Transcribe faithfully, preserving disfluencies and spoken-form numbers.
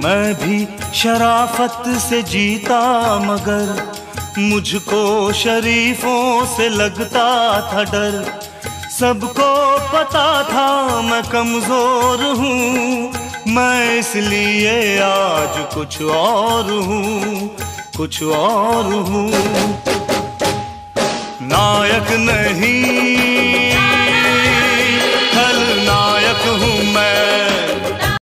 मैं भी शराफत से जीता मगर मुझको शरीफों से लगता था डर। सबको पता था मैं कमजोर हूँ, मैं इसलिए आज कुछ और हूँ, कुछ और हूँ। नायक नहीं